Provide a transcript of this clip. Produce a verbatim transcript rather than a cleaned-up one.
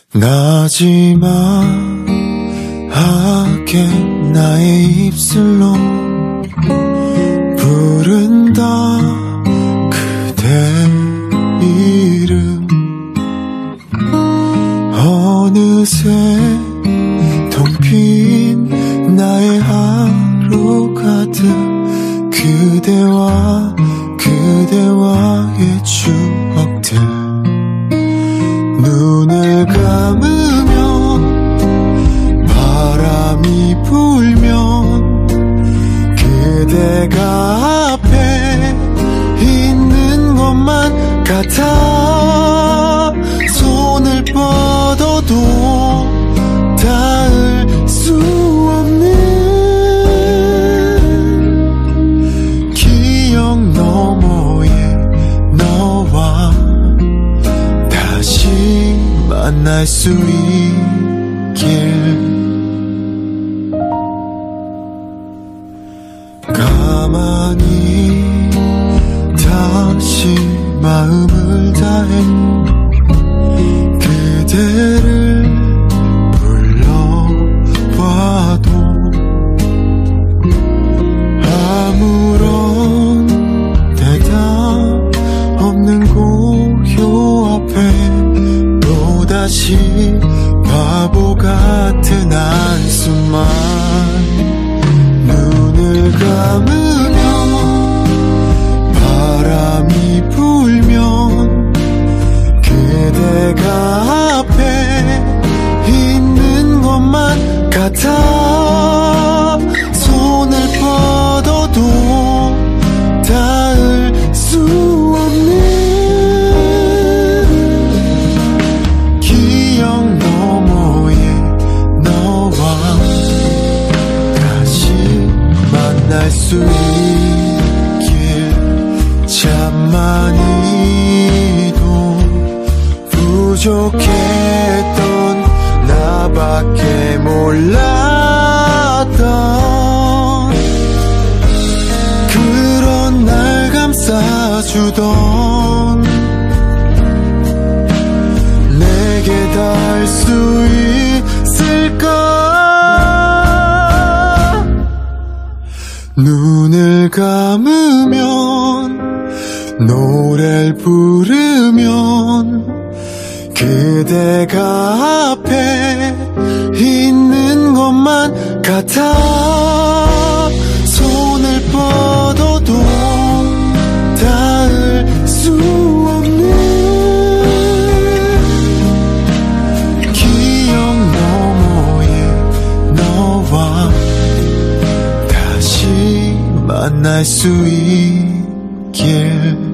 나지막하게 나의 입술로 부른다 그대 이름. 어느새 텅빈 나의 하루 가득 그대와 그대와의 추억들. 눈을 감으면 바람이 불면 그대가 앞에 있는 것만 같아. 손을 뻗어도 닿을 수 없는 기억 너머에 너와 다시 만날 수 있길. 가만히 다시 마음을 다해 그대를 불러봐도 아무런 대답 없는 고요 앞에 또다시 바보 같은 한숨만. 눈을 감으면 바람이 불면 그대가 앞에 있는 것만 같아. 손을 뻗어도 닿을 수 없는 기억 너머에 너와 다시 만날 수 있길. 참만이도 부족했던 나밖에 몰랐던 그런 날 감싸주던 내게 닿을 수 있을까. 눈을 감으면 노래를 부르면 그대가 앞에 있는 것만 같아. 손을 뻗어도 닿을 수 없는 기억 너머에 너와 다시 만날 수 있길.